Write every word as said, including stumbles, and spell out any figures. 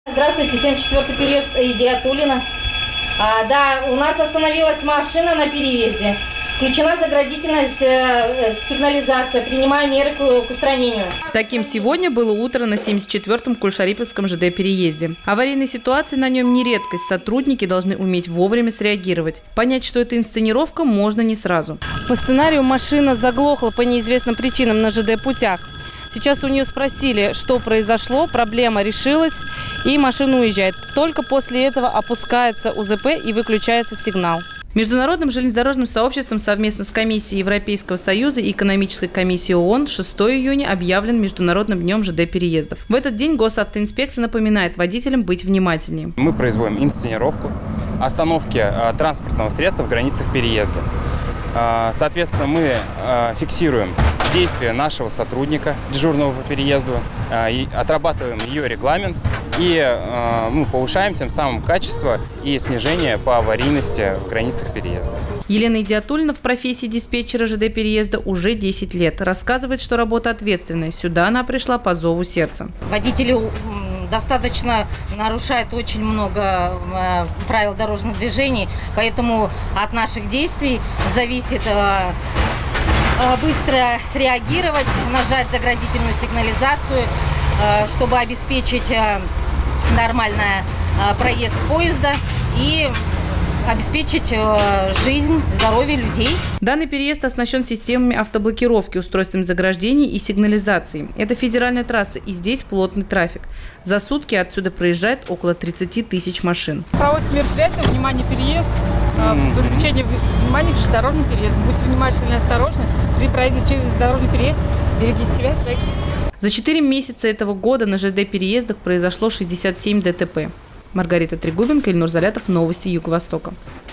Здравствуйте, семьдесят четвёртый переезд Идиатуллина. А, да, у нас остановилась машина на переезде. Включена заградительная э, сигнализация. Принимаем меры к, к устранению. Таким сегодня было утро на семьдесят четвёртом Кульшариповском ЖД переезде. Аварийные ситуации на нем не редкость. Сотрудники должны уметь вовремя среагировать. Понять, что это инсценировка, можно не сразу. По сценарию машина заглохла по неизвестным причинам на ЖД-путях. Сейчас у нее спросили, что произошло, проблема решилась, и машина уезжает. Только после этого опускается УЗП и выключается сигнал. Международным железнодорожным сообществом совместно с Комиссией Европейского Союза и Экономической комиссией ООН шестого июня объявлен Международным днем ЖД-переездов. В этот день госавтоинспекция напоминает водителям быть внимательнее. Мы производим инсценировку остановки транспортного средства в границах переезда. Соответственно, мы фиксируем действия нашего сотрудника, дежурного по переезду, и отрабатываем ее регламент и ну, повышаем тем самым качество и снижение по аварийности в границах переезда. Елена Идиатуллина в профессии диспетчера ЖД-переезда уже десять лет. Рассказывает, что работа ответственная. Сюда она пришла по зову сердца. Водители достаточно нарушают очень много э, правил дорожных движений, поэтому от наших действий зависит э, э, быстро среагировать, нажать заградительную сигнализацию, э, чтобы обеспечить э, нормальный э, проезд поезда и обеспечить э, жизнь, здоровье людей. Данный переезд оснащен системами автоблокировки, устройством заграждений и сигнализацией. Это федеральная трасса, и здесь плотный трафик. За сутки отсюда проезжает около тридцати тысяч машин. Проводится мероприятие «Внимание, переезд», привлечение внимания к железнодорожному переезду. Будьте внимательны и осторожны при проезде через дорожный переезд. Берегите себя и своих близких. За четыре месяца этого года на ЖД-переездах произошло шестьдесят семь ДТП. Маргарита Трегубенко, Ильнур Залятов, новости Юго-Востока.